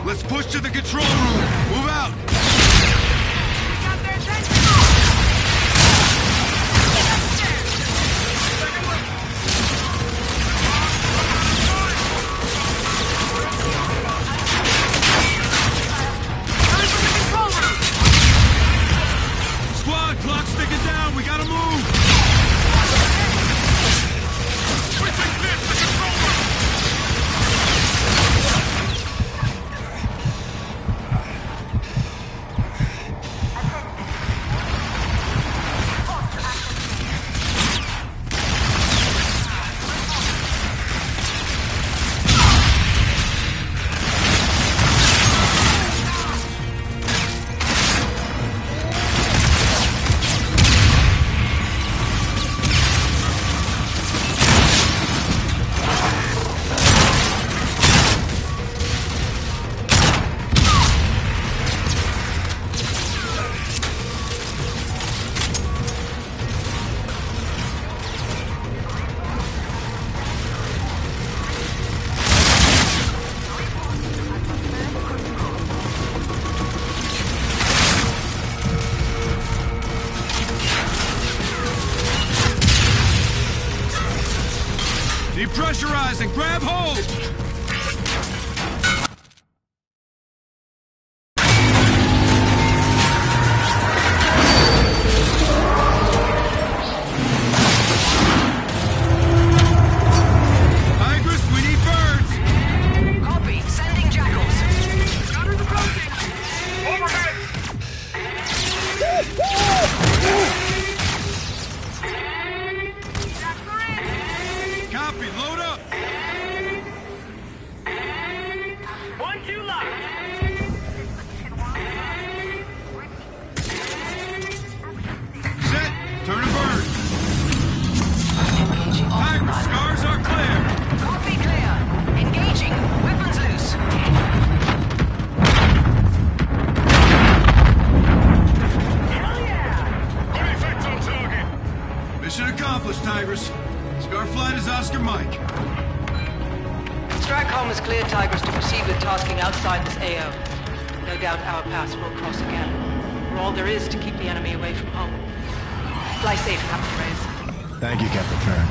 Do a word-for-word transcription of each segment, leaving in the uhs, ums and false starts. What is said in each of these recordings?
Let's push to the control room. Move out. Squad, clock's ticking down. We gotta move. We've been cleared to the control room. Depressurizing! Grab hold! Tigress, we need birds! Copy. Sending jackals. Gunners approaching! Overhead! Copy, load up! One, two, lock! Set! Turn and burn! Tigress, scars are clear! Copy clear. Engaging. Weapons loose. Hell yeah! Ready, effects on target! Mission accomplished, Tigress. Scar flight is Oscar Mike. Strikeholm has cleared Tigers to proceed with tasking outside this A O. No doubt our paths will cross again. We're all there is to keep the enemy away from home. Fly safe, Captain Reyes. Thank you, Captain Farron.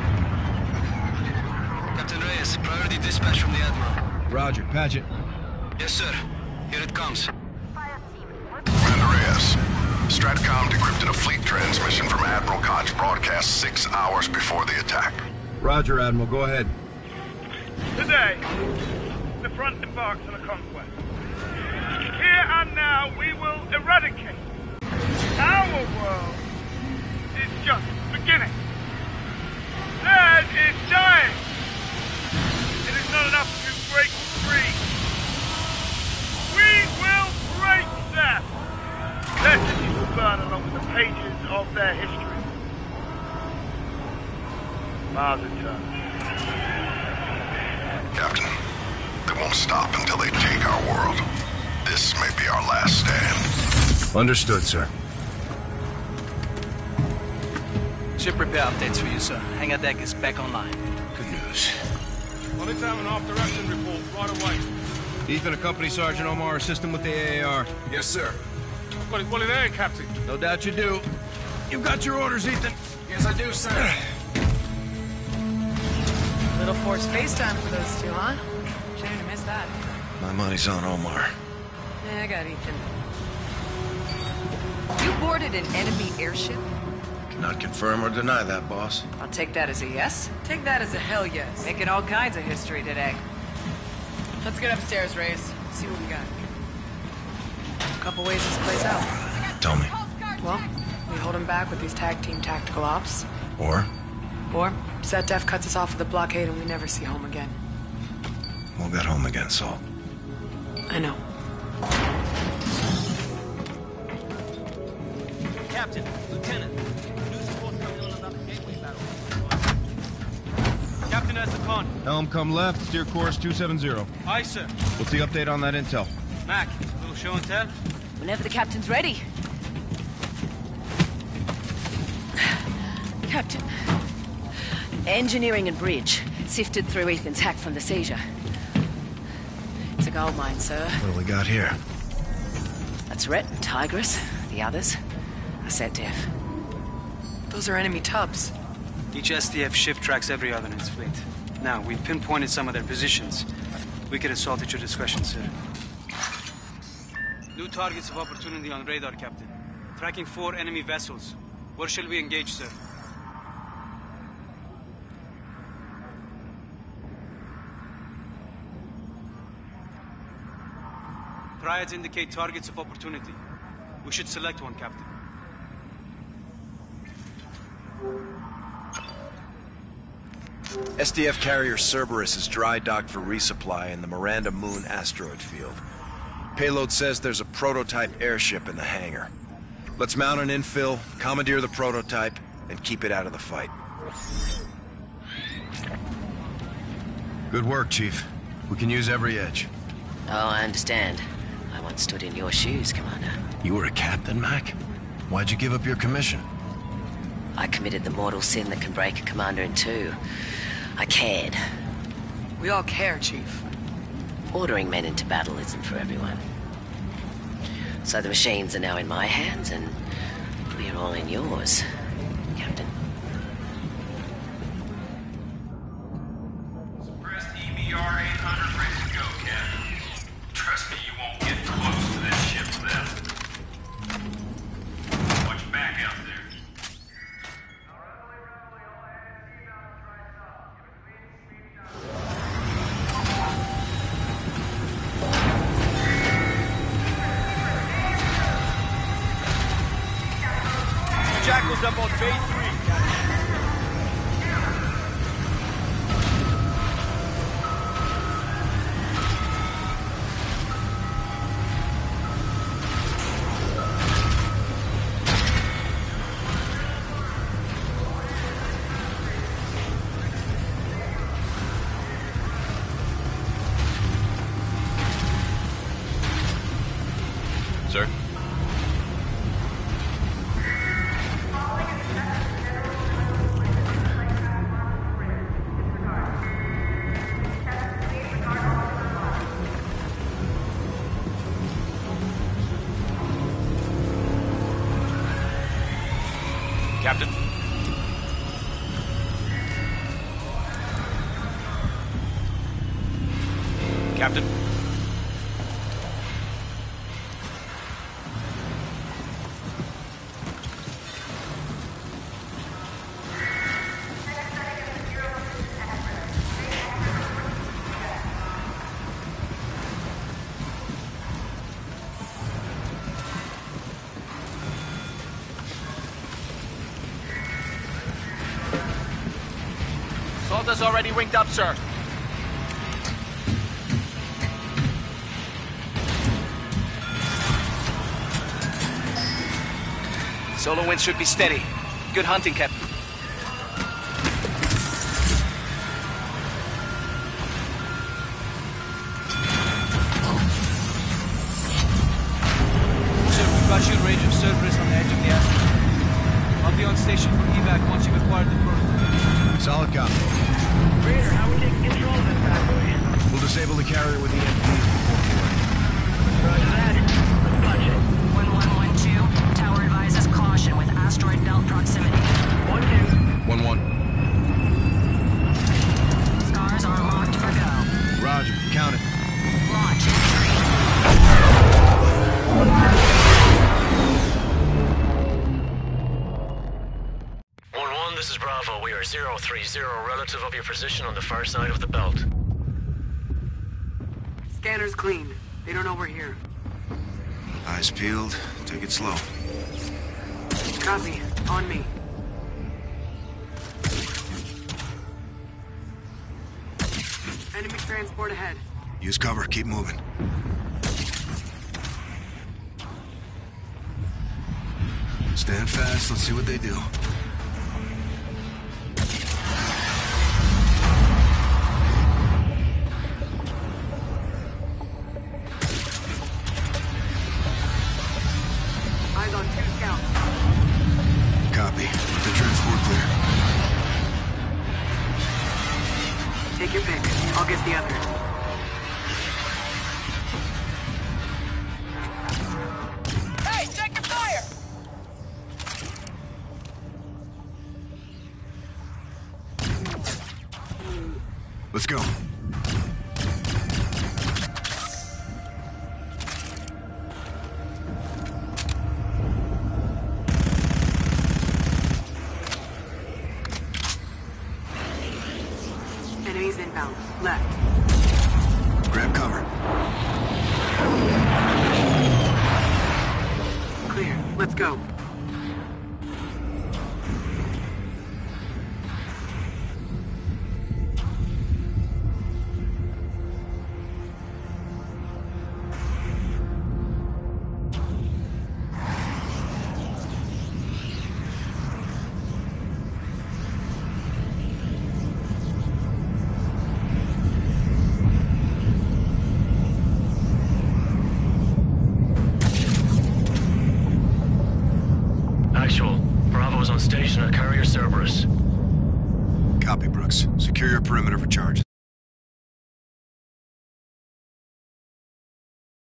Captain Reyes, priority dispatch from the Admiral. Roger. Patch it. Yes, sir. Here it comes. Commander Reyes, Stratcom decrypted a fleet transmission from Admiral Koch's broadcast six hours before the attack. Roger, Admiral. Go ahead. Today, the front embarks on a conquest. Here and now, we will eradicate. Our world is just beginning. Theirs is dying. It is not enough to break free. We will break them. Their cities will burn along with the pages of their history. Mars returns. Captain, they won't stop until they take our world. This may be our last stand. Understood, sir. Ship repair updates for you, sir. Hangar deck is back online. Good news. I'll examine after action report right away. Ethan, accompany Sergeant Omar, assist him with the A A R. Yes, sir. I've got it well in there, Captain. No doubt you do. You got your orders, Ethan. Yes, I do, sir. Little forced FaceTime for those two, huh? Shame to miss that. My money's on Omar. Yeah, I got Ethan. You boarded an enemy airship? Cannot confirm or deny that, boss. I'll take that as a yes. Take that as a hell yes. Making all kinds of history today. Let's get upstairs, Reyes. See what we got. A couple ways this plays out. Tell me. Well, we hold them back with these tag team tactical ops. Or? Or, SetDef cuts us off with the blockade and we never see home again. We'll get home again, Salt. I know. Captain, Lieutenant. News report coming on about the gateway battle. Captain has the con. Helm come left, steer course two seven zero. Aye, sir. What's the update on that intel? Mac, a little show and tell? Whenever the captain's ready. Captain. Engineering and bridge sifted through Ethan's hack from the seizure. It's a gold mine, sir. What do we got here? That's Ret and Tigress. The others are set def. Those are enemy tubs. Each S D F ship tracks every other in its fleet. Now, we've pinpointed some of their positions. We can assault at your discretion, sir. New targets of opportunity on radar, Captain. Tracking four enemy vessels. Where shall we engage, sir? Triads indicate targets of opportunity. We should select one, Captain. S D F carrier Cerberus is dry docked for resupply in the Miranda Moon asteroid field. Payload says there's a prototype airship in the hangar. Let's mount an infill, commandeer the prototype, and keep it out of the fight. Good work, Chief. We can use every edge. Oh, I understand. I once stood in your shoes, Commander. You were a captain, Mac? Why'd you give up your commission? I committed the mortal sin that can break a commander in two. I cared. We all care, Chief. Ordering men into battle isn't for everyone. So the machines are now in my hands, and we're all in yours, Captain. Suppressed E B R eight hundred ready to go, Captain. Trust me, you won't get close to that ship then. Watch back out there. Jackals up on Bay three, Captain. Sir? Captain. Captain. Salta's already winged up, sir. Solar wind should be steady. Good hunting, Captain. Sir, we've got you in range of Cerberus on the edge of the asteroid. I'll be on station for evac once you've acquired the prototype. Solid copy. Raider, how are we taking control of this bad boy? We'll disable the carrier with E M Ps before boarding. Roger that. Let's punch it. one one one two, tower advises caution with asteroid belt proximity. One, two. one one. Scars are locked for go. Roger. Count it. Launch in three. one one, this is Bravo. We are zero three zero relative of your position on the far side of the belt. Scanner's clean. They don't know we're here. Eyes peeled. Take it slow. Copy. On me. Enemy transport ahead. Use cover. Keep moving. Stand fast. Let's see what they do. Eyes on two scouts. Copy. The transport clear. Take your pick. I'll get the others. go. Enemies inbound. Left. Grab cover. Clear. Let's go. Actual. Bravo's on station at Carrier Cerberus. Copy, Brooks. Secure your perimeter for charges.